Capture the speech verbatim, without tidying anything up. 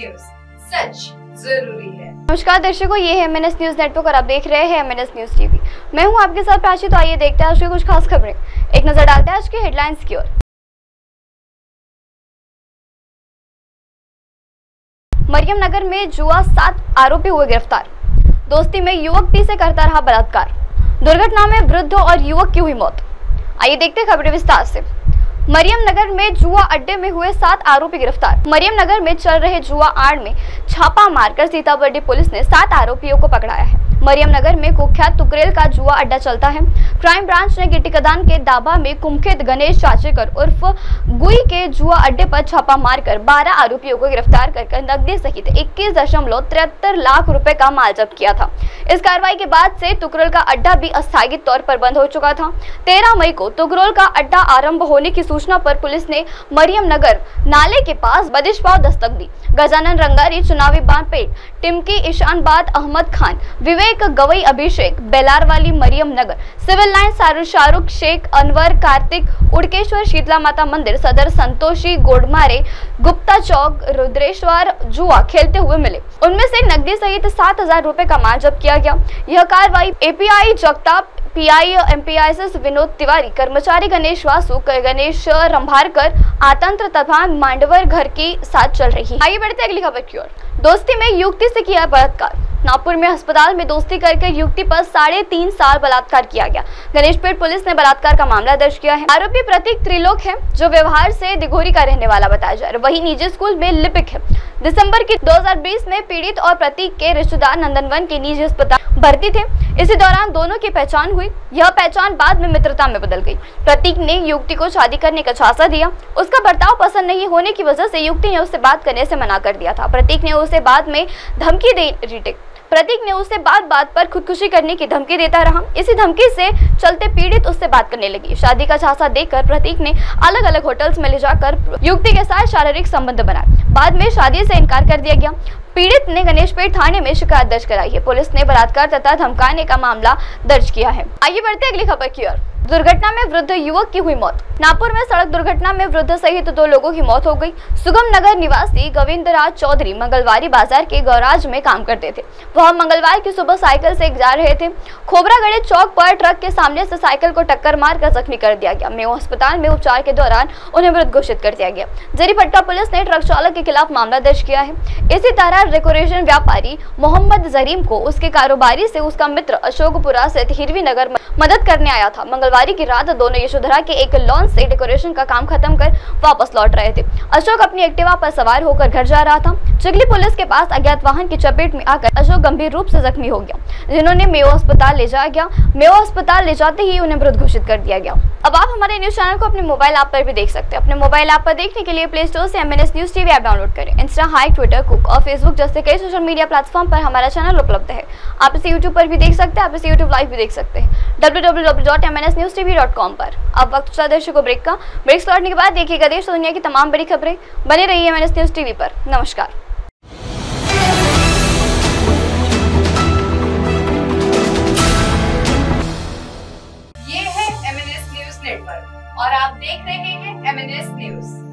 News, सच जरूरी है। नमस्कार दर्शकों, ये है एमएनएस न्यूज नेटवर्क और आप देख रहे हैं एमएनएस न्यूज टीवी। मैं हूं आपके साथ प्राची। तो आइए देखते हैं आज की कुछ खास खबरें। एक नजर डालते हैं आज की हेडलाइंस की ओर। मरियम नगर में जुआ, सात आरोपी हुए गिरफ्तार। दोस्ती में युवक पी से करता रहा बलात्कार। दुर्घटना में वृद्ध और युवक की हुई मौत। आइए देखते हैं खबरें विस्तार से। मरियम नगर में जुआ अड्डे में हुए सात आरोपी गिरफ्तार। मरियम नगर में चल रहे जुआ आड़ में छापा मारकर सीताबर्डी पुलिस ने सात आरोपियों को पकड़ाया है। मरियम नगर में कुख्यात तुकरेल का जुआ अड्डा चलता है। क्राइम ब्रांच ने गिट्टीकदान के दाबा में कुमखेत गणेश चाचेकर उर्फ गुई के जुआ अड्डे पर छापा मारकर बारह आरोपियों को गिरफ्तार कर नकदी सहित इक्कीस दशमलव तिहत्तर लाख रुपए का माल जब्त किया था। इस कार्रवाई के बाद से तुकरेल का अड्डा भी अस्थायी तौर पर बंद हो चुका था। तेरह मई को तुकरेल का अड्डा आरंभ होने की सूचना पर पुलिस ने मरियम नगर नाले के पास बदिश पाव दस्तक दी। गजानन रंगारी, चुनावी बानपेट, टिमकी, ईशानबाद, अहमद खान, विवेक गवई, अभिषेक, बेलारवाली, मरियम नगर, सिविल लाइन, सारू शाहरुख, शेख अनवर, कार्तिक, उड़केश्वर, शीतला माता मंदिर, सदर, संतोषी, गोडमारे, गुप्ता चौक, रुद्रेश्वर जुआ खेलते हुए मिले। उनमें से नकदी सहित सात हजार रुपए का माल जब्त किया गया। यह कार्रवाई API Jagtap, PI MPIS Vinod Tiwari, कर्मचारी गणेश वासु, गणेश रंभारकर, आतंत्र तथा मांडवर घर के साथ चल रही है। आइए बढ़ते अगली खबर की ओर। दोस्ती में युवती से किया बलात्कार। नागपुर में अस्पताल में दोस्ती करके युवती पर साढ़े तीन साल बलात्कार किया गया। गणेशपेट पुलिस ने बलात्कार का मामला दर्ज किया है। आरोपी प्रतीक त्रिलोक है, जो व्यवहार से दिघोरी का रहने वाला बताया जा रहा है। वही निजी स्कूल में लिपिक है। दिसंबर की दो हज़ार बीस में पीड़ित और प्रतीक के रिश्तेदार नंदनवन के निजी अस्पताल भर्ती थे। इसी दौरान दोनों की पहचान हुई। यह पहचान बाद में मित्रता में बदल गई। प्रतीक ने युवती को शादी करने का झांसा दिया। उसका बर्ताव पसंद नहीं होने की वजह से युवती ने उससे बात करने से मना कर दिया था। प्रतीक ने उसे बाद में धमकी दे रिटेक प्रतीक ने उसे बात बात पर खुदकुशी करने की धमकी देता रहा। इसी धमकी से चलते पीड़ित उससे बात करने लगी। शादी का झांसा देकर प्रतीक ने अलग अलग होटल्स में ले जाकर युवती के साथ शारीरिक संबंध बनाए। बाद में शादी से इनकार कर दिया गया। पीड़ित ने गणेशपेट थाने में शिकायत दर्ज कराई है। पुलिस ने बलात्कार तथा धमकाने का मामला दर्ज किया है। आइए बढ़ते अगली खबर की ओर। दुर्घटना में वृद्ध युवक की हुई मौत। नागपुर में सड़क दुर्घटना में वृद्ध सहित दो लोगों की मौत हो गई। सुगम नगर निवासी गोविंदराज चौधरी मंगलवारी बाजार के गैराज में काम करते थे। वह मंगलवार की सुबह साइकिल से जा रहे थे। खोबरागढ़े चौक पर ट्रक के सामने से साइकिल को टक्कर मारकर जख्मी कर दिया गया। मेयो अस्पताल में उपचार के दौरान उन्हें मृत घोषित कर दिया गया। जरीपट्टा पुलिस ने ट्रक चालक के खिलाफ मामला दर्ज किया है। इसी तरह डेकोरेशन व्यापारी मोहम्मद जरीम को उसके कारोबारी से उसका मित्र अशोकपुरा से हिरवी नगर मदद करने आया था। मंगलवार की रात दोनों यशोधरा के एक लॉन से डेकोरेशन का काम खत्म कर वापस लौट रहे थे। अशोक अपनी एक्टिवा पर सवार होकर घर जा रहा था। चिखली पुलिस के पास अज्ञात वाहन की चपेट में आकर अशोक गंभीर रूप से जख्मी हो गया, जिन्होंने मेयो अस्पताल ले जाया गया। मेयो अस्पताल ले जाते ही उन्हें मृत घोषित कर दिया गया। अब आप हमारे न्यूज चैनल को अपने मोबाइल ऐप पर भी देख सकते हैं। अपने मोबाइल ऐप पर देखने के लिए प्ले स्टोर से MNS news TV app download करें। इंस्टा, हाइक, ट्विटर, कुक और फेसबुक जैसे कई सोशल मीडिया प्लेटफॉर्म पर हमारा चैनल उपलब्ध है। आप इसे यूट्यूब पर भी देख सकते हैं। आप इसे यूट्यूब लाइव भी देख सकते हैं W W W dot M N S news TV dot com पर। अब वक्त चला दर्शकों ब्रेक का। ब्रेक से लौटने के बाद देखिएगा देश और दुनिया की तमाम बड़ी खबरें। बने रहिए एमएनएस न्यूज टीवी पर। नमस्कार। ये है एमएनएस न्यूज नेटवर्क और आप देख रहे हैं एमएनएस न्यूज।